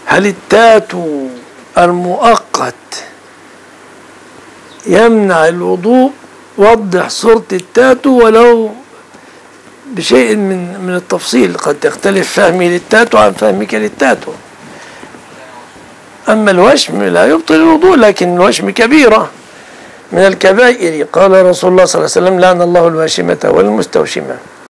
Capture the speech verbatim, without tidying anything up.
هل التاتو المؤقت يمنع الوضوء؟ وضح صورة التاتو ولو بشيء من من التفصيل، قد يختلف فهمي للتاتو عن فهمك للتاتو. أما الوشم لا يبطل الوضوء، لكن الوشم كبيرة من الكبائر. قال رسول الله صلى الله عليه وسلم: لعن الله الواشمة والمستوشمة.